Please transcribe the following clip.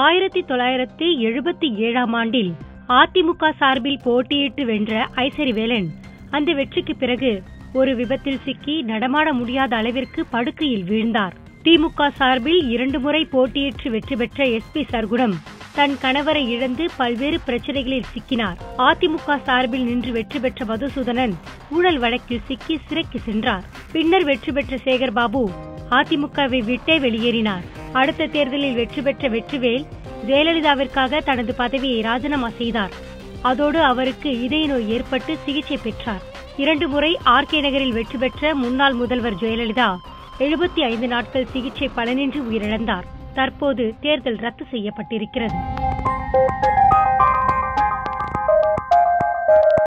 1977ஆம் ஆண்டில் அதிமுக சார்பில் போட்டியிட்டு வென்ற ஐசரிவேலன் அந்த வெற்றிக்கு பிறகு ஒரு விபத்தில் சிக்கி நடமாட முடியாத அளவிற்கு படுக்கையில் வீழ்ந்தார். திமுக சார்பில் 2 முறை போட்டியிட்டு வெற்றி பெற்ற எஸ்பி சர்க்குணம் தன் கணவரை இழந்து பல்வேறு பிரச்சனைகளில் சிக்கினார். அதிமுக சார்பில் நின்று வெற்றி பெற்ற மதுசூதனன் ஊழல் வழக்கில் சிக்கி சிறைக்கு சென்றார். பின்னர் வெற்றி பெற்ற சேகர்பாபு அதிமுகவை விட்டே வெளியேறினார். அடுத்த தேர்தலில் வெற்றி பெற்ற வெற்றிவேல் ஜெயலலிதாவிற்காக தனது பதவியை ராஜினாமா செய்தார். அதோடு அவருக்கு இதய நோய் ஏற்பட்டு சிகிச்சை பெற்றார். 2 முறை ஆர்கே நகரில் வெற்றி பெற்ற முன்னாள் முதல்வர் ஜெயலலிதா 75 நாட்கள் சிகிச்சை பலனின்றி உயிரிழந்தார். தற்போது தேர்தல் ரத்து செய்யப்பட்டிருக்கிறது.